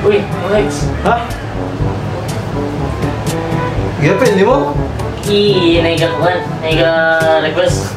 Uy, Alex. Ha? Gapin, di mo? Naiga ko kan? Naiga request.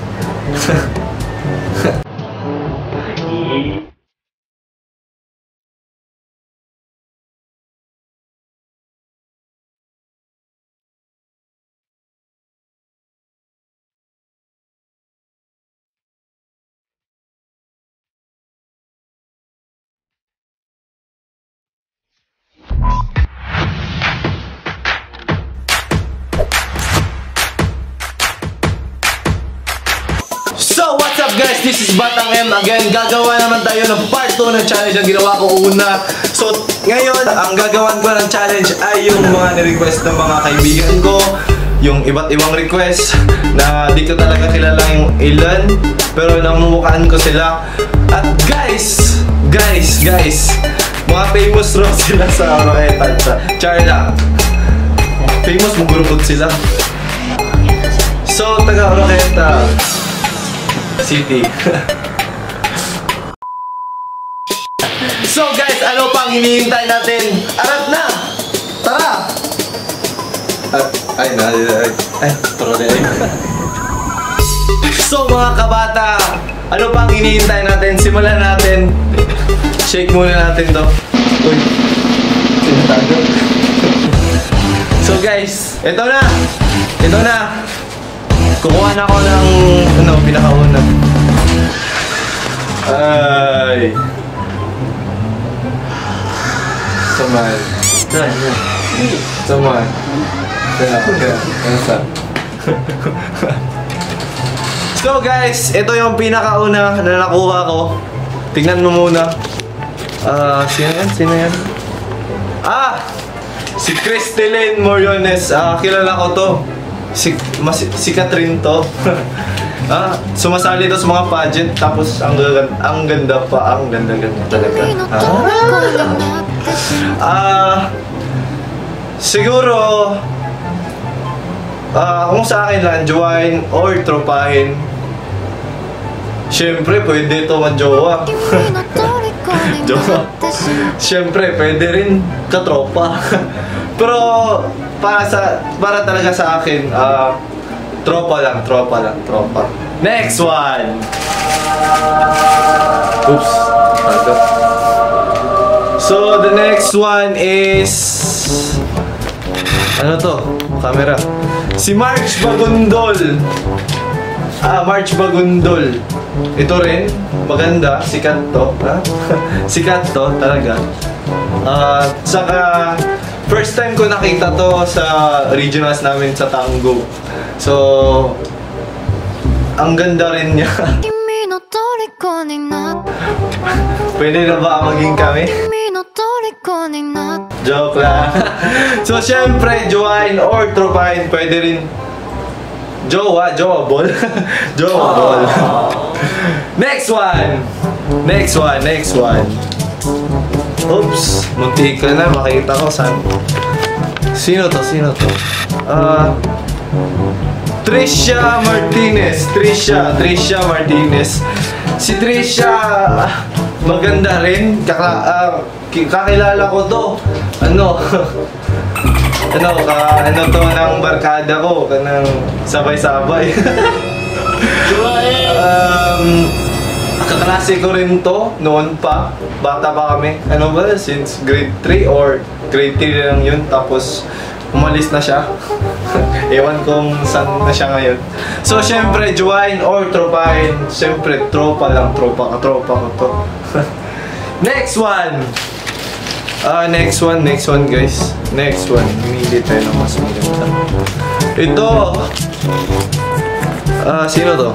So, what's up guys? This is Batang M again. Gagawa naman tayo ng part 2 ng challenge ang ginawa ko una. So, ngayon, ang gagawan ko ng challenge ay yung mga ni-request ng mga kaibigan ko. Yung iba't ibang request na di ko talaga kilala yung ilan, pero namumukhaan ko sila. At guys, mga famous raw sila sa Oroqueta. Char lang. Famous, mugurupot sila. So, taga Oroqueta City. So guys, ano pang hinihintay natin? Arat na! Tara! So mga kabata, ano pang hinihintay natin? Simulan natin. Shake muna natin to. Uy, sinatago. So guys, ito na! Ito na! Kukuha na ako ng pinakauna. Ay. Saman. Saman. So guys, ito yung pinakauna na nakuha ko. Tingnan mo muna. Sino yan? Sino yan? Si Cristelyn Moriones. Kilala ko to. Si Catherine to. Sumasali to sa mga pageant, tapos ang ganda pa, ang ganda talaga. Siguro kung sa akin lang, join or tropahin. Siyempre, pwede ito mag-jowa. Jowa. Siyempre, pwede rin katropa. Pero para talaga sa akin, tropa lang. Next one! Oops. So, the next one is... Ano to? Camera. Si March Bagundol. March Bagundol. Ito rin. Maganda. Sikat to. Sikat to talaga. Saka... First time ko nakita to sa regionals namin sa Tango. So, ang ganda rin niya. Pwede na ba maging kami? Joke lang. So, syempre, join or tropahin, pwede rin. Jowa ball. Jowa ball. Next one. Oops, muntik ka na, makita ko saan. Sino to? Trisha Martinez. Si Trisha, maganda rin. Kakilala ko to. Ano to ng barkada ko. Kanang sabay-sabay. Kaklase ko rin to noon pa. Bata pa kami. Ano ba? Since grade 3 or grade 3 lang yun. Tapos umalis na siya. Ewan kung saan na siya ngayon. So syempre, join or tropahin. Syempre, tropa lang. Tropa ko to. Next one guys. Next one. Hindi tayo na mas maganda. Ito. Sino to?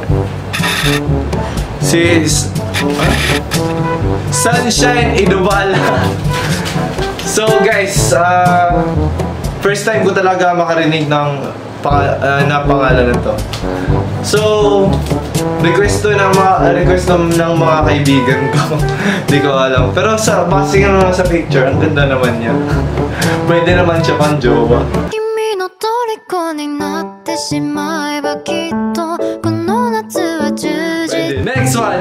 Sunshine Idubala. So guys, first time ko talaga makarinig ng pangalan na to. So, request ng mga kaibigan ko. Di ko alam. Pero base nga naman sa picture, ang ganda naman niya. Pwede naman siya pang jowa. Pwede. Next Next one.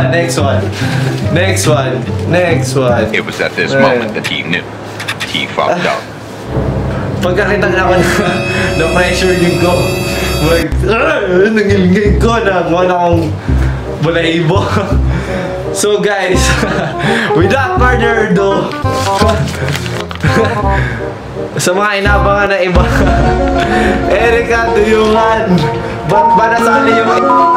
It was at this moment that he knew he fucked up. Pagkakita na ako na pressure yung ko. Nangilingay ko na akong balahibo. So guys, without further ado, sa mga inabangan na iba, Erica Duyungan, ba't ba nasali yung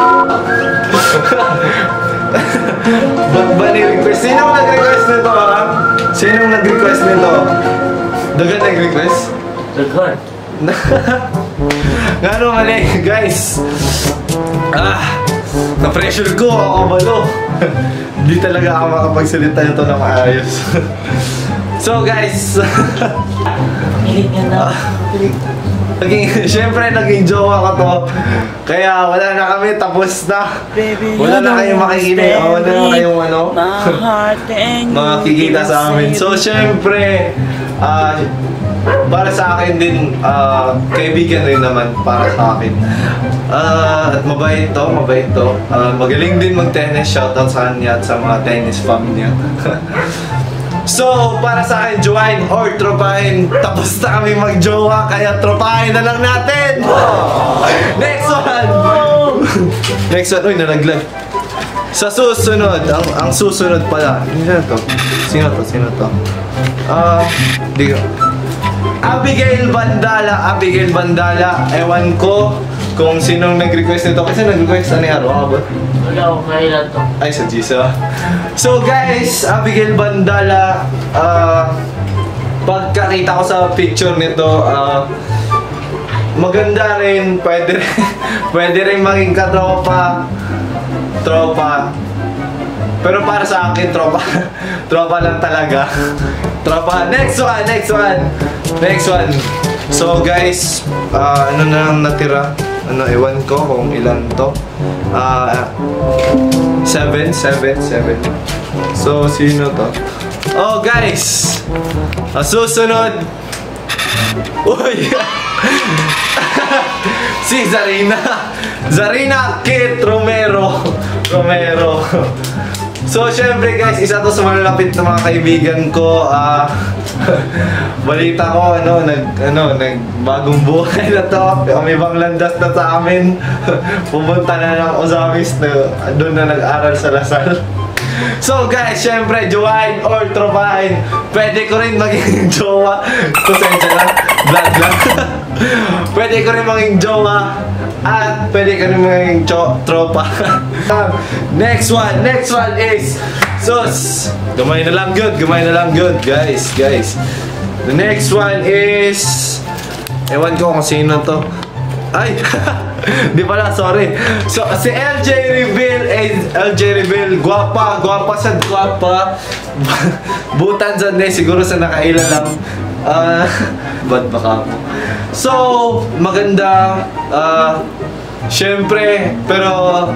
ba't ba ni-request? Sinong nag-request nito ha? Sinong nag-request nito? Dagan nag-request? Dagan. Nga no, mali, guys. Na-pressure ko, ako balo. Hindi talaga ako makapagsalita nito na maayos. So guys, Pilit nga na. Siyempre naging jowa ko to. Kaya wala na kami, tapos na. Wala na kayong makikinig. Wala na kayong makikita sa amin. So siyempre, para sa akin din, kaibigan rin naman para sa akin. At mabait to. Magaling din mag-tennis. Shoutout sa kanya at sa mga tennis fam niya. So, para sa akin, join or tropahin. Tapos na kami mag-jowa, kaya tropahin na lang natin! Next one! Uy, nalaglag. Sa susunod, ang susunod pala. Sino to? Di ko. Abigail Bandala. Ewan ko kung sinong nag-request nito. Kasi nag-request ni Arwa ba? Wala ako kailan to. Ay, sa Gisa. So guys, Abigail Bandala, pagkakita ko sa picture nito, maganda rin, pwede rin maging katropa. Pero para sa akin, tropa lang talaga. Next one. So guys, ano na lang natira? Ewan ko kung ilan to. 7. So, sino to? Oh guys! Susunod! Uy! Si Zarina Kit Romero. So, syempre guys, isa to sa malalapit na mga kaibigan ko. Balita ko, nagbagong buhay na to. May ibang landas na sa amin. Pumunta na ng Ozamis na doon na nag-aral sa Lasal. So guys, syempre, jowain or tropahin. Pwede ko rin maging jowa. Pasensya na, vlog lang. Pwede ko rin maging jowa. At pwede ka rin maging tropa. Next one is sus. Gamay na lang good, guys. The next one is, ewan ko kung sino to. Ay, di pala, sorry. So, si LJ Reveal, guwapa. Butan dyan siguro sa nakaila lang. Ba't baka po? So, maganda. Syempre, pero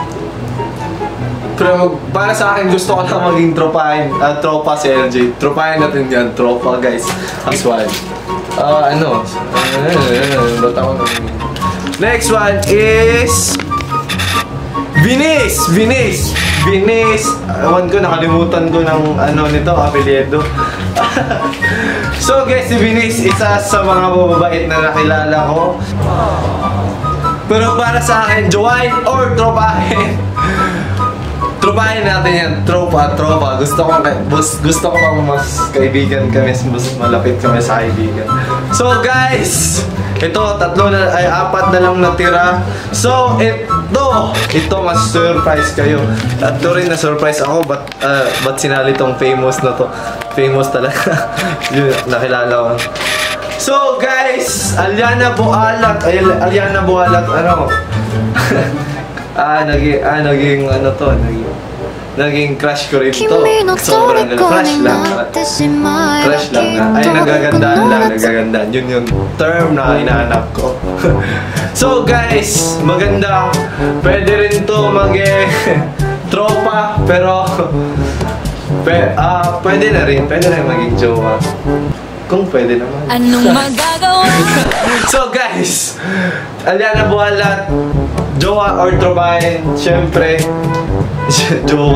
para sa akin, gusto ko lang maging tropa si LJ. Tropahin natin yan, tropa guys. As one. Next one is Vinis. Ewan ko, nakalimutan ko ng nito, apelyido. So guys, si Vinis, isa sa mga mababait na nakilala ko. Pero para sa akin, join or tropahin. Tropahin natin yan, tropa. Gusto ko mas kaibigan kami, mas malapit kami sa kaibigan. So guys, ito, 4 na lang natira. So, ito mas surprise kayo. At rin na surprise ako, ba't sinali tong famous na to? Famous talaga. Yun, nakilala ko. So guys, Aliana Bualat, naging crush ko rin to. Sobrang crush lang nga. Ay, nagagandaan. Yun yung term na hinahanap ko. So guys, maganda. Pwede rin to tropa, pero pwede na rin maging jowa. Kung pwede naman. Anong magagawa? So guys, Aliana Bualat, jowa or tropahin, syempre, jowa,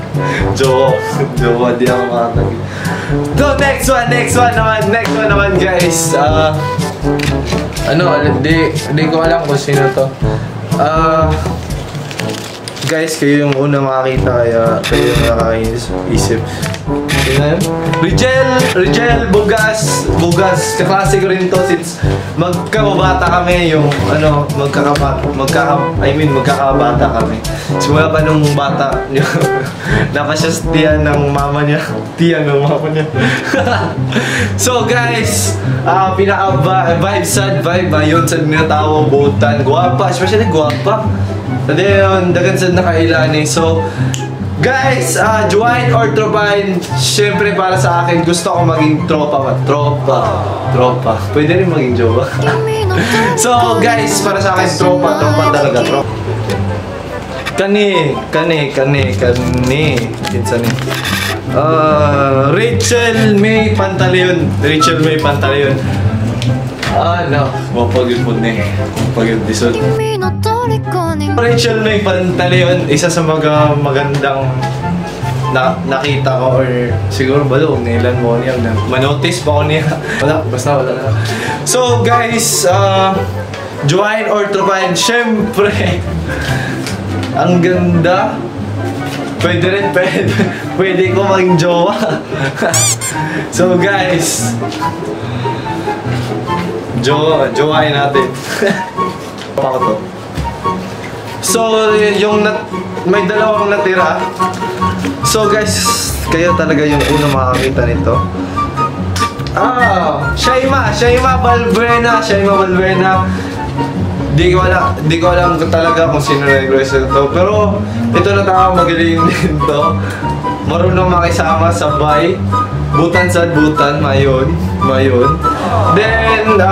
di ako makatagin. So, next one naman guys. Di ko alam kung sino to. Guys, kayo yung unang makakita, kaya kayo yung nakakaisip. Rigel, Bugas. Kaklase ko rin to since magkababata kami yung magkakabata kami. Simula pa nung bata, napasya tiyan ng mama niya. So guys, pinaka-vibe, sad vibe, yun sa minatawa, butan, guwapa, especially guwapa. Hindi yun, dagan sad nakailani. So, guys, join or tropahin, syempre para sa akin, gusto ko maging tropa. Pwede rin maging jowa. So, guys, para sa akin, tropa talaga, tropa. Kani. Kinsan ni. Rachel May Pantaleon. Wapagod mo na Wapagod disod. Rachel May Pantaleon, isa sa mga magandang nakita ko, or siguro balong nailan mo niya na manotice pa ko niya. Wala na. So guys, join or tropahin, syempre ang ganda. Pwede ko maging jowa. So guys, jowain natin. Ako to. So, may dalawang natira. So guys, kayo talaga yung unang makakita nito. Shaima Valbuena. Di ko alam talaga kung sino nag-request ito. Pero ito na tao, magaling din to. Marunong makisama, sabay. Butan, mayon. Then,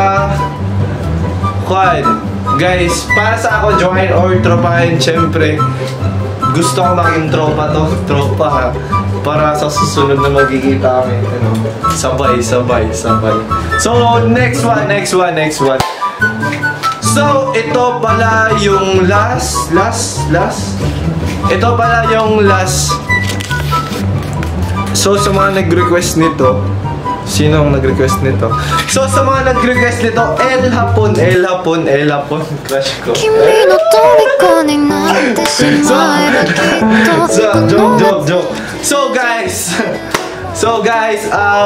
guys, para sa ako, join or tropahin, syempre, gusto ko maging tropa ha. Para sa susunod na magkikita kami, sabay. So, next one. So, ito pala yung last. Ito pala yung last. So, sa mga nag-request nito, sino ang nag-request nito? So, sa mga nag-request nito, El Hapon, crush ko. Joke. So guys,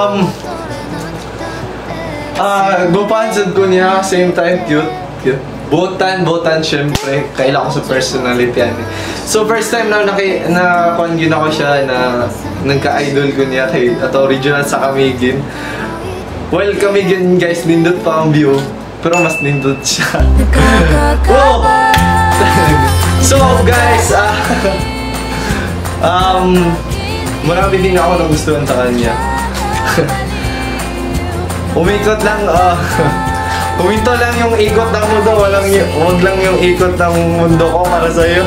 gupansad ko niya, same time, cute. Botan, syempre, kailangan ko sa personality yan. So, first time na na-pangin ako siya, na nagka-idol ko niya kay original sa Camiguin. Well, Camiguin guys, nindot pa ang view, pero mas nindot siya. Oh! So, guys, marami din ako nagustuhan sa kanya. Huminto lang yung ikot ng mundo, wag lang yung ikot ng mundo ko para sa'yo.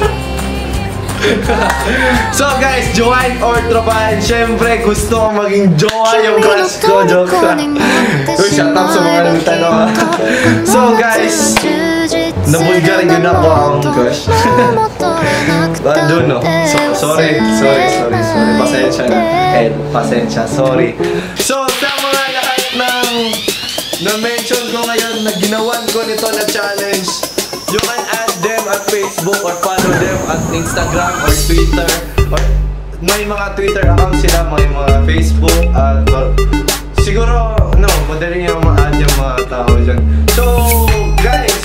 So guys, join or tropahin, syempre gusto ko maging jowa yung crush ko, joke ka. Shut up sa mga nagtanong. So guys, nabulgarin yun ako ang crush. No. Sorry. Pasensya, sorry. So sa mga lahat ng na-mention ko ngayon, na ginawan ko nito na challenge, you can add them at Facebook or follow them at Instagram or Twitter. Or may mga Twitter accounts sila, may mga Facebook, siguro, madali yung ma-add yung mga tao dyan. So, guys,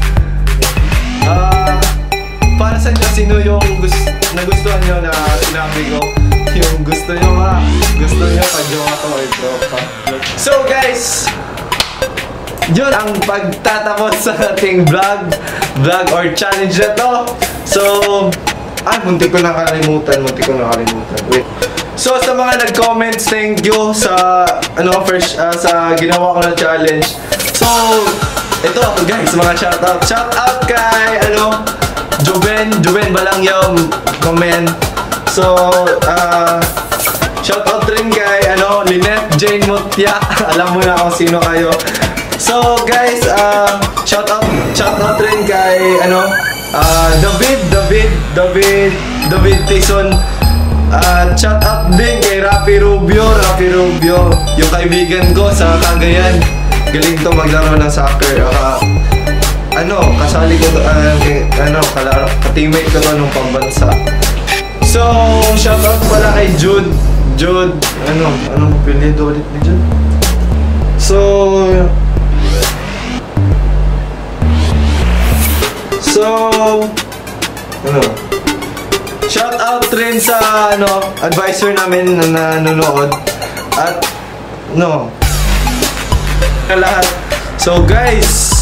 para sa inyo, sino yung nagustuhan nyo na sinabi ko? Yung gusto nyo pag-jowa ko or tropa. So, guys, yun ang pagtatapos sa ating vlog or challenge na to. So, muntik ko na kalimutan. Wait. So, sa mga nag-comments, thank you sa sa ginawa ko na challenge. So, ito guys, mga shoutout. Shoutout kay Juben Balang yung comment. So, shoutout rin kay Lynette Jane Mutya. Alam mo na kung sino kayo. So guys, shoutout rin kay kay David Tison. Shout out din kay Rafi Rubio, yung kaibigan ko sa Cagayan. Galing to maglaro ng soccer. Kasali ko ka-teammate ko to nung pambansa. So, shout out pala kay Jude, anong apelyido ulit ni Jude? Shout out rin sa advisor namin na nanonood at lahat. So guys,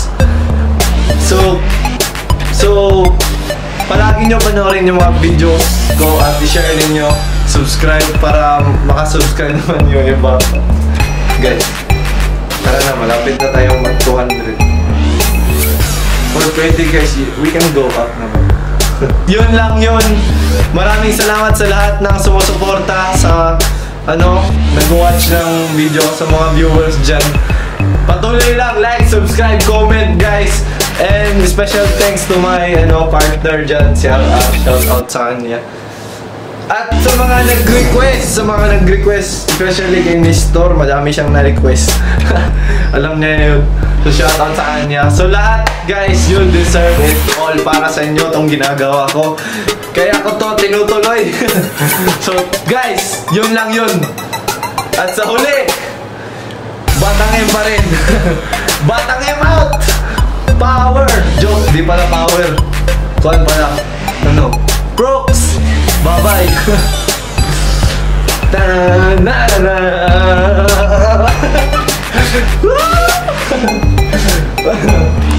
palagi nyo panoorin yung mga videos ko at i-share ninyo, subscribe para makasubscribe naman yung iba. Guys, tara na, malapit na tayong mag 200. For 20 guys, we can go up naman. Yun lang yun. Maraming salamat sa lahat ng sumusuporta sa nag-watch ng video, sa mga viewers dyan. Patuloy lang, like, subscribe, comment guys. And special thanks to my partner dyan, si shout out sa kanya. At sa mga nag-request, especially kay Nestor, madami siyang na-request. Alam niya yun. So shout out sa kanya. So lahat guys, you deserve it all. Para sa inyo tong ginagawa ko. Kaya ko to tinutuloy. So guys, yun lang yun. At sa huli, Batang M pa rin. Batang M out! Power! Joke, di pala power. Kuhan pala. Brooks! Bye-bye! Ta-na-na-na!